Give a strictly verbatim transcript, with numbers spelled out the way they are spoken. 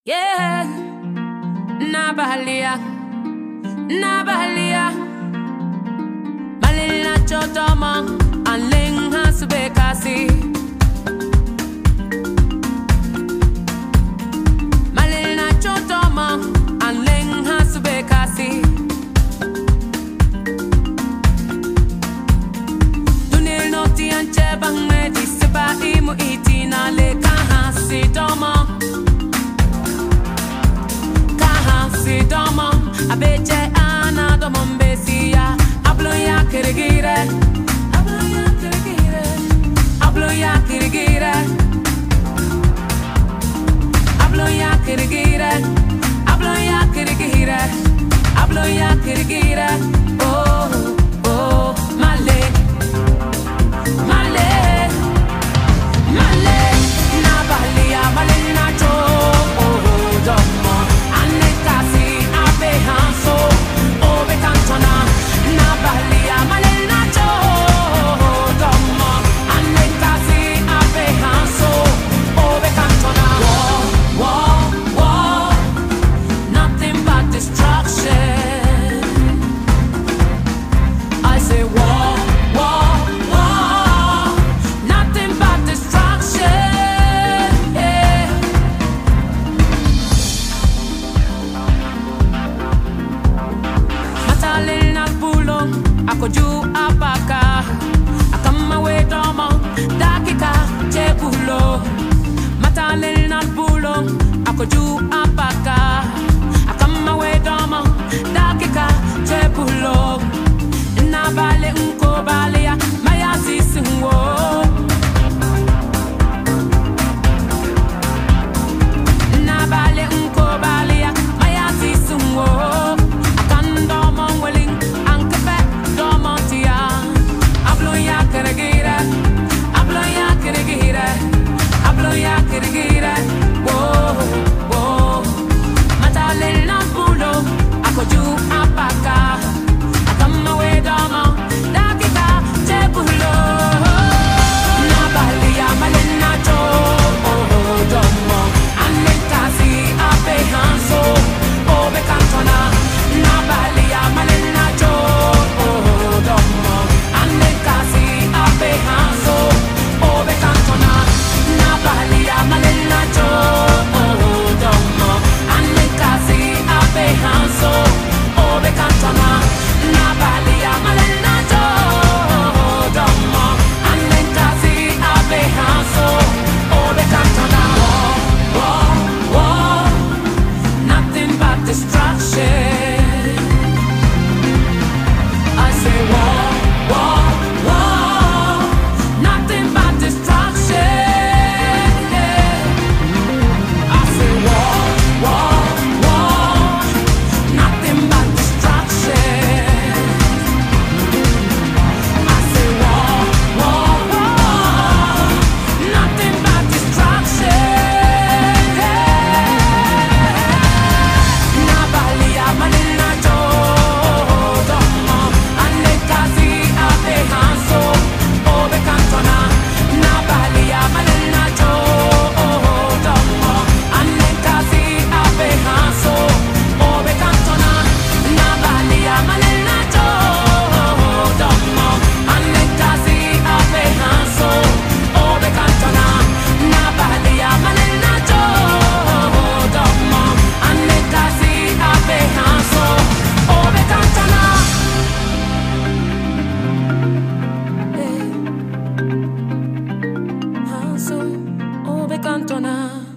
Yeah, Nabalia, Nabalia, Malina Chotoma, and Ling Hasubekasi. Malina Chotoma, and Ling Hasubekasi. Dunil Noti and Chebang Medi Seba Imu Itina Le Kahasi Doma. Doma, abeche ana domo mbesia, ablo ya kirigire, ablo ya kirigire, ablo ya kirigire, ablo ya kirigire, ablo ya kirigire, ablo ya kirigire, oh oh male, male, male, na balia male na cho, oh domo. Akoju apaka, akama we domo, dakika chebulo. Matalel na bulo, akoju apaka, akama we domo, dakika chebulo. Na bale unko balea, maya sisinwo. Na bale unko balea, maya sisinwo. Akandomo weling. Hablo ya kirigire, whoa, whoa. Matale na bulo, akoju apaka, akama we domo, dakika chebulo. Na balia malena cho, oh domo, anekasi ape hanso, obe kantona. Na balia malena cho, oh domo, anekasi ape hanso, obe kantona. Balia malena cho, oh domo, anekasi ape hanso, obe kantona. Na balia malena cho, oh domo, anekasi ape hanso, obe kantona. Whoa, whoa, whoa, nothing but destruction. I say whoa, whoa, whoa, nothing but destruction. Cantona.